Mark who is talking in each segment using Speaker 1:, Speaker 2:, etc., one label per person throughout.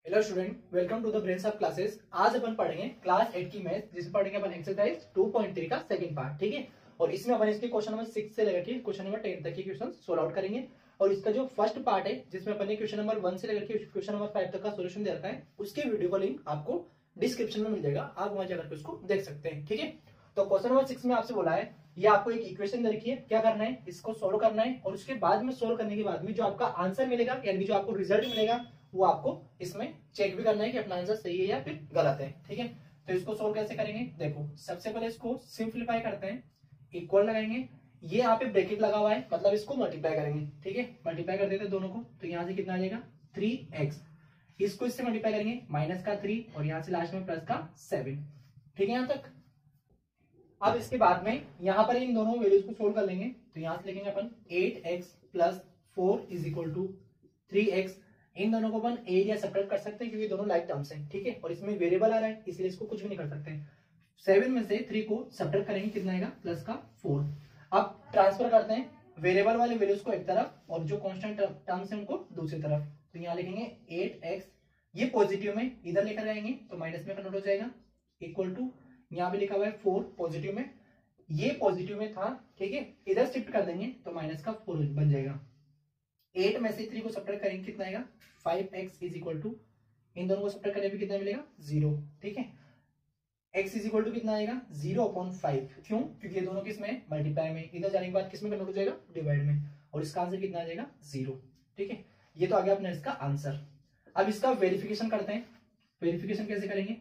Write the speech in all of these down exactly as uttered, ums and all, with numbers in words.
Speaker 1: Hello student, welcome to the brains of classes. आज अपन पढ़ेंगे क्लास एट की मैथ, जिसमें पढ़ेंगे अपन एक्सरसाइज टू पॉइंट थ्री का सेकंड पार्ट। ठीक है, और इसमें अपन इसके क्वेश्चन नंबर सिक्स से लेकर के क्वेश्चन नंबर टेन तक के क्वेश्चन सोल्व आउट करेंगे। और इसका जो फर्स्ट पार्ट है, जिसमें अपन ने क्वेश्चन नंबर वन से लेकर के क्वेश्चन नंबर फाइव तक का सोल्यूशन दे रखा है, उसके वीडियो का लिंक आपको डिस्क्रिप्शन में मिल जाएगा, आप वहां जाकर के उसको देख सकते हैं। ठीक है, तो क्वेश्चन नंबर सिक्स में आपसे बोला है, ये आपको एक इक्वेशन दे रखी है, क्या करना है, इसको सोल्व करना है, और उसके बाद में सोल्व करने के बाद में जो आपका आंसर मिलेगा, यानी जो आपको रिजल्ट मिलेगा, वो आपको इसमें चेक भी करना है कि अपना आंसर सही है या फिर गलत है। ठीक है, तो इसको सोल्व कैसे करेंगे, देखो सबसे पहले इसको सिंप्लीफाई करते हैं, इक्वल लगाएंगे, ये यहाँ पे ब्रैकेट लगा हुआ है, मतलब इसको मल्टीप्लाई करेंगे। ठीक है, मल्टीप्लाई कर देते हैं दोनों को, तो यहाँ से कितना आ जाएगा थ्री एक्स, इसको इससे मल्टीप्लाई करेंगे, माइनस का थ्री, और यहाँ से लास्ट में प्लस का सेवन। ठीक है यहाँ तक। अब इसके बाद में यहाँ पर इन दोनों वैल्यूज को सोल्व कर लेंगे, तो यहाँ से लिखेंगे अपन eight x plus four is equal to three x. इन दोनों को अपन एरिया सब्ट्रैक्ट कर सकते हैं, क्योंकि दोनों लाइक टर्म्स हैं। ठीक है, और इसमें वेरिएबल आ रहा है, इसलिए इसको कुछ भी नहीं कर सकते। सेवन में से थ्री को सब्ट्रैक्ट करेंगे, कितना आएगा, प्लस का फोर। अब ट्रांसफर करते हैं वेरिएबल वाले वैल्यूज को एक तरफ, और जो कांस्टेंट टर्म्स हैं उनको दूसरी तरफ। तो यहाँ लिखेंगे एट एक्स, ये पॉजिटिव में इधर लेकर जाएंगे तो माइनस में कन्वर्ट हो जाएगा, इक्वल टू यहाँ पे लिखा हुआ है फोर पॉजिटिव में, ये पॉजिटिव में था। ठीक है, इधर शिफ्ट कर देंगे तो माइनस का फोर बन जाएगा। एट में से थ्री को सब्ट्रैक्ट करेंगे, कितना आएगा, five x is equal to, इन दोनों को सब्ट्रैक्ट करने पे कितना मिलेगा, जीरो। ठीक है, x इज इक्वल टू कितना आएगा, जीरो अपॉन फाइव। क्यों, क्योंकि ये दोनों किसमें मल्टीप्लाई में, इधर जाने के बाद किसमें कन्वर्ट हो जाएगा, डिवाइड में, और इसका आंसर कितना आ जाएगा, जीरो। ठीक है, ये तो आ गया अपने इसका आंसर। अब इसका वेरिफिकेशन करते हैं। वेरिफिकेशन कैसे करेंगे,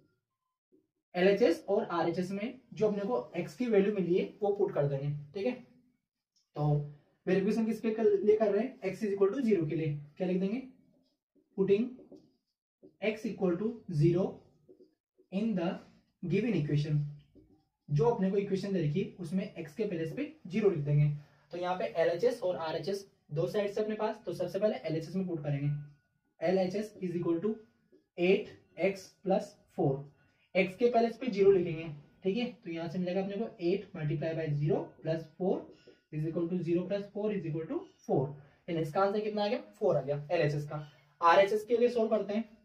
Speaker 1: एल एच एस और आर एच एस में जो अपने को x की वैल्यू मिली है वो पुट कर देंगे। ठीक है, तो वेरिफिकेशन किसके लिए कर रहे हैं, x is equal to zero के लिए क्या लिख देंगे, putting x equal to zero in the given equation. जो अपने को इक्वेशन दे रखी उसमें x के प्लेस पे जीरो लिख देंगे। तो यहाँ पे L H S और R H S दो साइड से अपने पास, तो सबसे पहले L H S में पुट करेंगे। L H S is equal to eight x plus four, x के प्लेस पे जीरो लिखेंगे। ठीक है, तो यहाँ से मिलेगा अपने को eight multiply by zero plus four is equal to zero plus four is equal to four. यानी इसका आंसर कितना आ गया, फोर आ गया L H S का। R H S के लिए सोल्व करते हैं।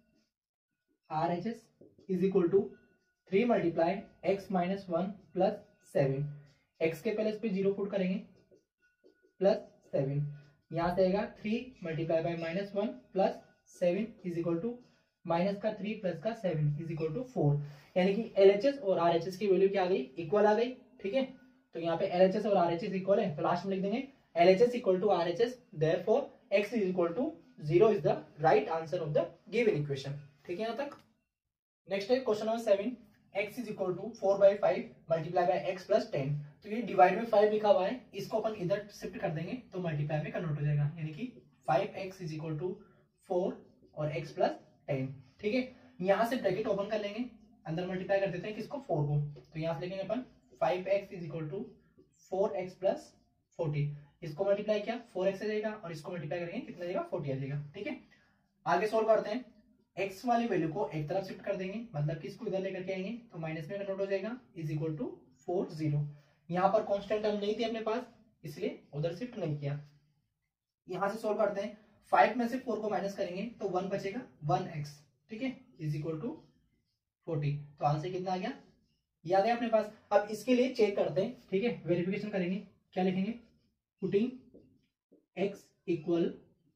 Speaker 1: R H S is equal to three multiply x minus one plus seven, x के प्लेस पे जीरो पुट करेंगे, प्लस सेवन, यहाँ से आएगा three multiply by minus one plus seven is equal to minus का three plus का seven is equal to four. यानी कि L H S और R H S की वैल्यू क्या आ गई, इक्वल आ गई। ठीक है, तो यहाँ पे L H S और R H S इक्वल है, तो लास्ट में लिख देंगे L H S equal to R H S, therefore x is equal to zero is the right answer of the given equation. ठीक है यहाँ तक। नेक्स्ट है question number seven, x is equal to four by five multiply by x plus ten. तो ये divide में five लिखा हुआ है, इसको अपन इधर शिफ्ट कर देंगे तो मल्टीप्लाई में कन्वर्ट हो जाएगा, यानी कि five x is equal to four और x प्लस टेन। ठीक है, यहाँ से ब्रैकेट ओपन कर लेंगे, अंदर मल्टीप्लाई कर देते हैं किसको, फोर को, तो यहाँ से लिखेंगे अपन five x is equal to four x plus forty, इसको मल्टीप्लाई किया फोर एक्स आ जाएगा, और इसको मल्टीप्लाई करेंगे कितना जाएगा, फोर्टी आ जाएगा। ठीक है, आगे सोल्व करते हैं। x वाली वैल्यू को एक तरफ शिफ्ट कर देंगे, मतलब कि इसको इधर लेकर के आएंगे तो माइनस में कन्वर्ट हो जाएगा, is equal to four zero. यहाँ पर कांस्टेंट टर्म नहीं थी अपने पास, इसलिए उधर शिफ्ट नहीं किया। यहाँ से सोल्व करते हैं, फाइव में से फोर को माइनस करेंगे तो वन बचेगा, वन एक्स। ठीक है, इज इक्वल टू फोर्टी, तो आंसर कितना आ गया, ये आ गया अपने पास। अब इसके लिए चेक करते हैं। ठीक है, वेरिफिकेशन करेंगे, क्या लिखेंगे, putting x equal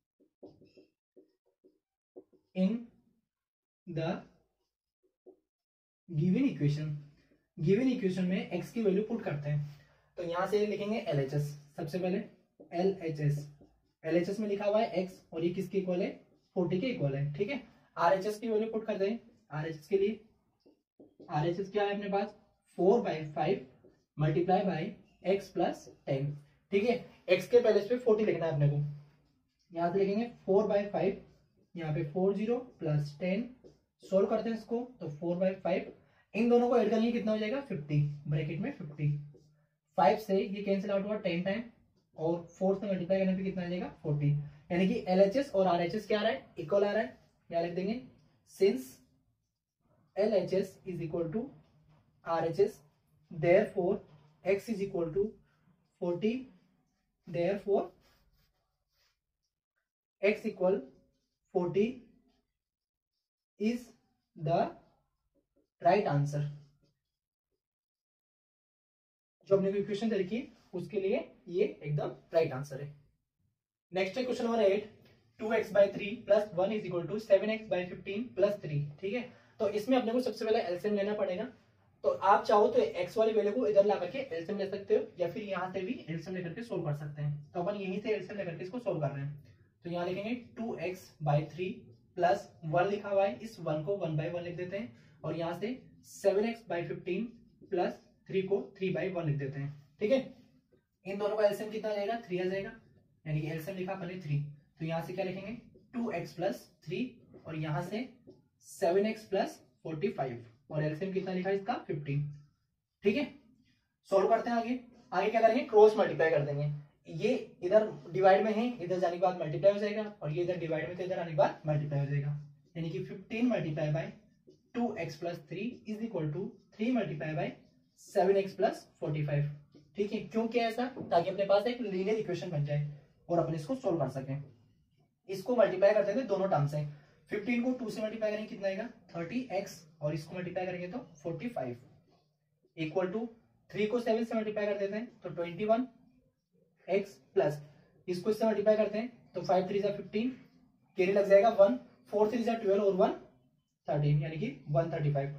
Speaker 1: in the given equation. Given equation में x की वैल्यू पुट करते हैं, तो यहां से लिखेंगे L H S। सबसे पहले L H S, L H S में लिखा हुआ है x, और ये किसके इक्वल है, फोर्टी के इक्वल है। ठीक है, R H S की वैल्यू पुट कर दें। R H S के लिए R H S क्या है अपने पास, four by five multiply by x plus ten. ठीक है, x के प्लेस पे फोर्टी लिखना है अपने को, यहां से लिखेंगे फोर बाई फाइव, यहाँ पे four zero plus ten, solve करते हैं इसको तो फोर बाई फाइव, इन दोनों को ऐड करेंगे कितना हो जाएगा, फिफ्टी, ब्रैकेट में फिफ्टी, फाइव से ये कैंसिल आउट हुआ टेन टाइम, और फोर से मल्टीप्लाई करने पे कितना आ जाएगा, फोर्टी। यानी कि L H S और R H S क्या आ रहा है, इक्वल आ रहा है। यहाँ लिख देंगे since L H S is equal to R H S, therefore x is equal to forty, therefore x equal forty is the right answer. जो हमने इक्वेशन दे रखी उसके लिए ये एकदम राइट आंसर है। नेक्स्ट है question number eight, two x by three plus one is equal to seven x by fifteen plus three. ठीक है, तो इसमें अपने को सबसे पहले एलसीएम लेना पड़ेगा। तो आप चाहो तो एक्स वाली वैल्यू को इधर ला करके एलसीएम ले सकते हो, या फिर यहाँ से भी एलसीएम लेकर के सोल्व कर सकते हैं। तो अपन यहीं से एलसीएम लेकर के इसको सोल्व कर रहे हैं। तो यहाँ लिखेंगे two x by three plus one लिखा हुआ है, इस वन को वन बाई वन लिख देते हैं, और यहाँ से seven x by fifteen plus three को थ्री बाई वन लिख देते हैं। ठीक है, इन दोनों का एलसीएम कितना आ जाएगा, थ्री आ जाएगा, यानी कि एलसीएम लिखा पहले थ्री। तो यहाँ से क्या लिखेंगे, टू एक्स प्लस थ्री, और यहाँ से seven x plus forty five, और एलसीएम कितना लिखा है इसका, फिफ्टीन। ठीक है, सोल्व करते हैं आगे। आगे क्या करेंगे, क्रॉस मल्टीप्लाई कर देंगे। ये इधर डिवाइड में है, इधर जाने के बाद मल्टीप्लाई हो जाएगा, और ये इधर डिवाइड में तो इधर आने के बाद मल्टीप्लाई हो जाएगा, यानी कि fifteen multiply by two x plus three is equal to three multiply by seven x plus forty five. ठीक है, क्यों किया ऐसा, ताकि अपने पास एक लीनियर इक्वेशन बन जाए और अपन इसको सोल्व कर सकें। इसको मल्टीप्लाई करते हैं दोनों टर्म से, फिफ्टीन को टू से मल्टीप्लाई करेंगे कितना आएगा, थर्टी एक्स, और इसको मल्टीप्लाई करेंगे तो forty five, equal to three को सेवन से मल्टीप्लाई कर देते हैं तो ट्वेंटी वन एक्स प्लस इसको इससे मल्टीप्लाई करते हैं तो फाइव थ्री जा फिफ्टीन, कैरी लग जाएगा वन, फोर थ्री जा ट्वेल्व और वन थर्टीन, यानी कि वन थर्टी फाइव।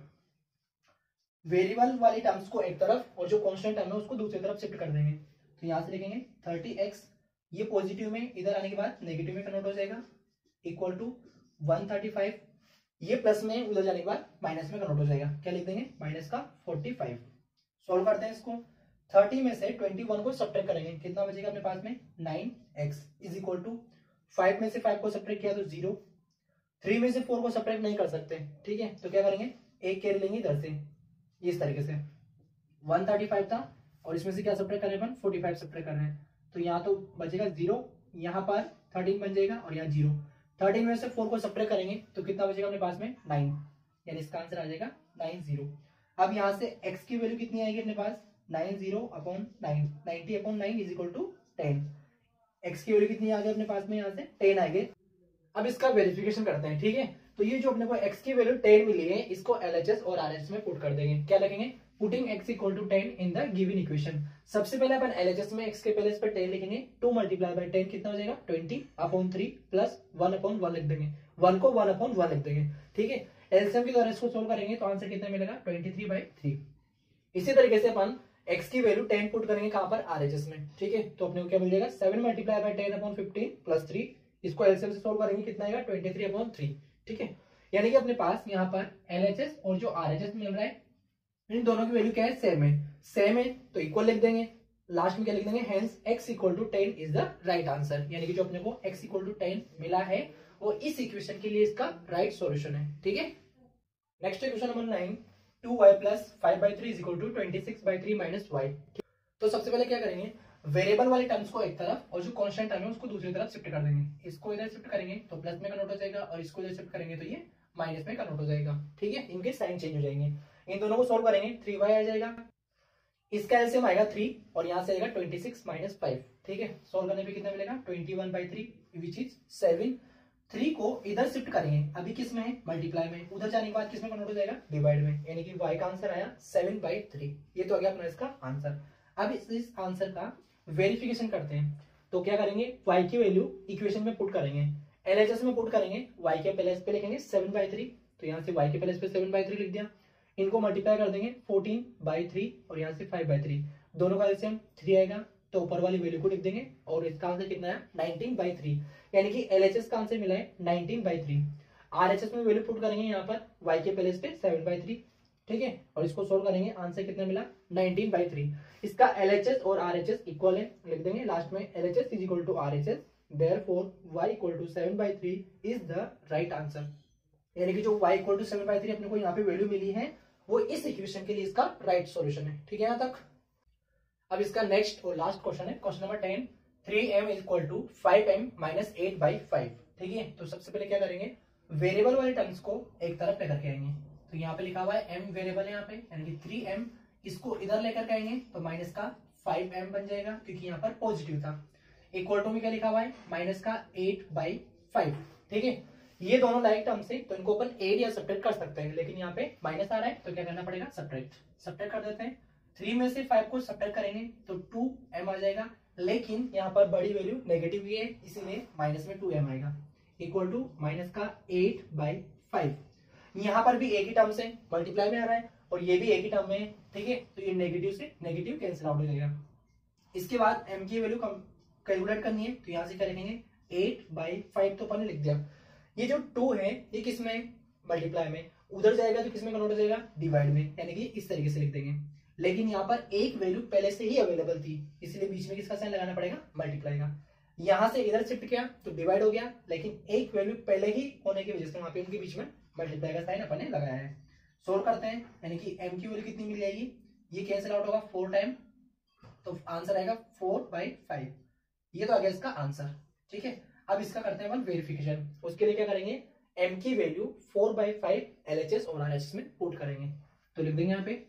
Speaker 1: वेरिएबल वाली टर्म्स को एक तरफ और जो कांस्टेंट टर्म है उसको दूसरी तरफ शिफ्ट कर देंगे। तो यहां से लिखेंगे थर्टी एक्स, ये पॉजिटिव में इधर आने के बाद नेगेटिव में कन्वर्ट हो जाएगा, equal to one thirty five, ये प्लस में उधर जाने के बाद माइनस में कन्वर्ट हो जाएगा। क्या लिख देंगे, माइनस का फोर्टी फाइव। सोल्व करते हैं इसको, थर्टी में से ट्वेंटी वन को सब्ट्रैक्ट करेंगे, कितना बचेगा अपने पास में, nine x is equal to five में से फाइव को सब्ट्रैक्ट किया तो जीरो, थ्री में से फोर को सब्ट्रैक्ट नहीं कर सकते। ठीक है, तो क्या करेंगे, एक कैरी लेंगे इधर से, इस तरीके से वन थर्टी फाइव था और इसमें से क्या सब्ट्रैक्ट कर रहे हैं अपन, फोर्टी फाइव सब्ट्रैक्ट कर रहे हैं, तो यहाँ तो बचेगा जीरो, यहाँ पर थर्टीन बन जाएगा और यहाँ जीरो, थर्टीन में से फोर को सब्ट्रैक्ट करेंगे तो कितना बचेगा अपने पास में, नाइन, यानी इसका आंसर आ जाएगा नाइन जीरो। अब यहाँ से x की वैल्यू कितनी आएगी अपने पास, nine zero upon nine, ninety upon nine is equal to ten. x की वैल्यू कितनी आ गई अपने पास में, यहाँ से टेन आ गए। अब इसका वेरिफिकेशन करते हैं। ठीक है, तो ये जो अपने को x की वैल्यू टेन मिली है, इसको L H S और R H S में पुट कर देंगे। क्या लिखेंगे, putting x equal to ten in the given equation. सबसे पहले अपन L H S में x के पहले इस पर टेन लिखेंगे, टू मल्टीप्लाई बाय टेन कितना हो जाएगा, twenty upon three plus one upon one लिख देंगे, वन को वन अपॉन वन लिख देंगे। ठीक है, एलसीएम के द्वारा इसको सोल्व करेंगे तो आंसर कितना मिलेगा, ट्वेंटी थ्री बाई थ्री। इसी तरीके से अपन x की वैल्यू टेन पुट करेंगे कहां पर, R H S में। ठीक है, तो अपने को क्या मिल जाएगा, seven multiply by ten upon fifteen plus three, इसको एलसीएम से सोल्व करेंगे कितना आएगा, ट्वेंटी थ्री अपॉन थ्री। ठीक है, यानी कि अपने पास यहाँ पर L H S और जो R H S मिल रहा है, इन दोनों की वैल्यू क्या है, सेम है, सेम है तो इक्वल लिख देंगे, लास्ट में क्या लिख देंगे, hence x equal to ten is the right answer. यानी कि जो अपने को x इक्वल टू टेन मिला है वो इस इक्वेशन के लिए इसका राइट सॉल्यूशन है। ठीक है, नेक्स्ट है question number nine, two y plus five by three is equal to twenty six by three minus y. तो सबसे पहले क्या करेंगे, वेरिएबल वाले टर्म्स को एक तरफ और जो कांस्टेंट टर्म है उसको दूसरी तरफ शिफ्ट कर देंगे। इसको इधर शिफ्ट करेंगे तो प्लस में कन्वर्ट हो जाएगा, और इसको इधर शिफ्ट करेंगे तो ये माइनस में कन्वर्ट हो जाएगा। ठीक है, इनके साइन चेंज हो जाएंगे। इन दोनों को सोल्व करेंगे, थ्री वाई आ जाएगा, इसका एलसीएम आएगा थ्री, और यहाँ से आएगा ट्वेंटी सिक्स माइनस फाइव। ठीक है, सोल्व करने पे कितना मिलेगा, twenty one by three which is seven. Three को इधर शिफ्ट करेंगे, अभी किस में है, मल्टीप्लाई में, उधर जाने के बाद किस में कन्वर्ट हो जाएगा, डिवाइड में, यानी कि y का आंसर आया सेवन बाई थ्री। ये तो आ गया अपना इसका आंसर। अब इस, इस आंसर का वेरिफिकेशन करते हैं। तो क्या करेंगे, y की वैल्यू इक्वेशन में पुट करेंगे, L H S में पुट करेंगे, y के प्लेस पे लिखेंगे सेवन बाई थ्री, तो यहाँ से y के प्लेस पे सेवन बाई थ्री लिख दिया, इनको मल्टीप्लाई कर देंगे फोर्टीन बाई थ्री और यहाँ से फाइव बाई थ्री, दोनों का एलसीएम थ्री आएगा, तो ऊपर वाली वैल्यू को लिख देंगे, और इसका आंसर कितना है, नाइनटीन बाई थ्री। यानी कि L H S का आंसर मिला है nineteen by three. R H S में वैल्यू पुट करेंगे यहाँ पर y के प्लेस पे सेवन बाई थ्री। ठीक है, और इसको सोल्व करेंगे, आंसर कितना मिला, नाइनटीन बाई थ्री। इसका L H S और R H S इक्वल है, लिख देंगे लास्ट में L H S is equal to R H S, therefore y equal to seven by three is the right answer. यानी कि जो y equal to seven by three अपने को यहाँ पे वैल्यू मिली है, वो इस इक्वेशन के लिए इसका राइट सॉल्यूशन है। ठीक है, यहाँ तक। अब इसका नेक्स्ट और लास्ट क्वेश्चन है question number ten, three m equal to five m minus eight by five. ठीक है, तो सबसे पहले क्या करेंगे, वेरिएबल वाले टर्म्स को एक तरफ लेकर के आएंगे। तो यहाँ पे लिखा हुआ है m वेरिएबल है यहाँ पे, यानी कि थ्री एम, इसको इधर लेकर के आएंगे तो माइनस का फाइव एम बन जाएगा, क्योंकि यहाँ पर पॉजिटिव था। इक्वल टू में क्या लिखा हुआ है, माइनस का एट बाई फाइव। ठीक है, ये दोनों लाइक टर्म्स है तो इनको अपन एड या सब्ट्रैक्ट कर सकते हैं, लेकिन यहाँ पे माइनस आ रहा है तो क्या करना पड़ेगा, सब्ट्रैक्ट। सब्ट्रैक्ट कर देते हैं, थ्री में से फाइव को सब्ट्रैक्ट करेंगे तो टू एम आ जाएगा, लेकिन यहाँ पर बड़ी वैल्यू नेगेटिव ही है इसीलिए माइनस में टू एम आएगा, इक्वल टू माइनस का एट बाई फाइव। यहाँ पर भी एक ही टर्म से मल्टीप्लाई में आ रहा है और ये भी एक ही टर्म में है, ठीक है, तो ये नेगेटिव से नेगेटिव कैंसिल आउट हो जाएगा। इसके बाद m की वैल्यू कैलकुलेट करनी है तो यहाँ से करेंगे एट बाई फाइव, तो अपन ने लिख दिया। ये जो टू है ये किसमें, मल्टीप्लाई में, उधर जाएगा तो किसमें कन्वर्ट हो जाएगा, डिवाइड में, यानी कि इस तरीके से लिख देंगे। लेकिन यहाँ पर एक वैल्यू पहले से ही अवेलेबल थी इसलिए बीच में किसका साइन लगाना पड़ेगा, मल्टीप्लाई का। यहाँ से इधर शिफ्ट किया तो डिवाइड हो गया, लेकिन एक वैल्यू पहले ही होने की वजह से वहां पे उनके बीच में मल्टीप्लाई का साइन अपन ने लगाया है। सोल्व करते हैं, यानी कि m की वैल्यू कितनी मिल जाएगी, ये कैंसिल आउट होगा फोर टाइम, तो आंसर आएगा फोर बाई फाइव। ये तो आ गया इसका आंसर, ठीक है। अब इसका करते हैं अपन वेरिफिकेशन। उसके लिए क्या करेंगे, m की value four by five L H S और आर एच एस में पुट करेंगे, तो लिख देंगे यहाँ पे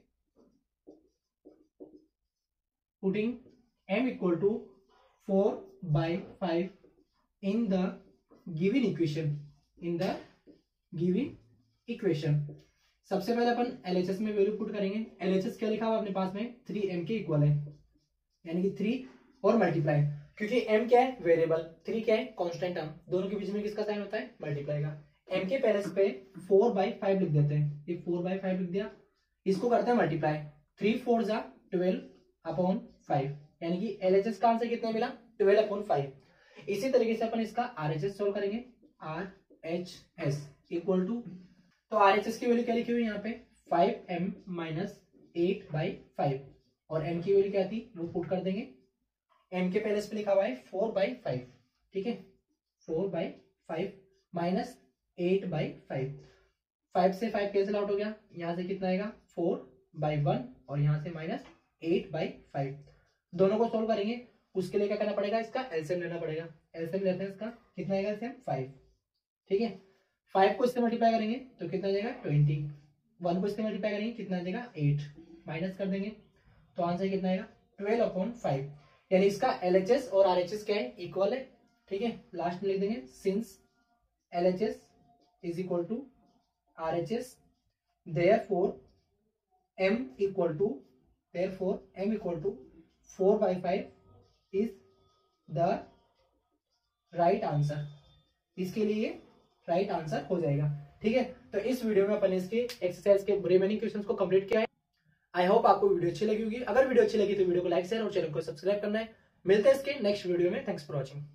Speaker 1: putting m equal to four by five in the given equation, in the given equation. सबसे पहले अपन L H S में वैल्यू पुट करेंगे। L H S क्या लिखा हुआ अपने पास में, थ्री m के इक्वल है, यानी कि थ्री और मल्टीप्लाई, क्योंकि m क्या है वेरिएबल, थ्री क्या है कांस्टेंट टर्म, दोनों के बीच में किसका साइन होता है, मल्टीप्लाई का। m के पहले पे फोर बाई फाइव लिख देते हैं, ये फोर बाई फाइव लिख दिया, इसको करते हैं मल्टीप्लाई, थ्री फोर जा ट्वेल्व अपॉन फाइव, यानी कि L H S का आंसर कितना मिला, ट्वेल्व अपॉन फाइव। इसी तरीके से अपन इसका R H S सोल्व करेंगे, R H S equal to, तो R H S की वैल्यू क्या लिखी हुई है यहाँ पे, five m minus eight by five, और m की वैल्यू क्या थी वो पुट कर देंगे। m के पहले पे लिखा हुआ है फोर बाई फाइव, ठीक है, four by five minus eight by five, five से फाइव कैंसिल आउट हो गया, यहाँ से कितना आएगा फोर बाई वन, और यहाँ से माइनस एट बाई फाइव। दोनों को सोल्व करेंगे, उसके लिए क्या करना पड़ेगा, इसका एलसीएम लेना पड़ेगा। एलसीएम लेते हैं इसका, कितना आएगा एलसीएम, फाइव, ठीक है। फाइव को इससे मल्टीप्लाई करेंगे तो कितना आ जाएगा ट्वेंटी, वन को इससे मल्टीप्लाई करेंगे कितना आ जाएगा एट, माइनस कर देंगे तो आंसर कितना आएगा ट्वेल्व अपॉन फाइव, यानी इसका L H S और R H S क्या है, इक्वल है, ठीक है। लास्ट में लिख देंगे since L H S is equal to R H S, therefore m equal to, therefore m equal to four by five is the right answer, इसके लिए राइट right आंसर हो जाएगा, ठीक है। तो इस वीडियो में अपन इसके एक्सरसाइज के रिमेनिंग क्वेश्चंस को कंप्लीट किया है। आई होप आपको वीडियो अच्छी लगी होगी। अगर वीडियो अच्छी लगी तो वीडियो को लाइक शेयर और चैनल को सब्सक्राइब करना है। मिलते हैं इसके नेक्स्ट वीडियो में। Thanks for watching.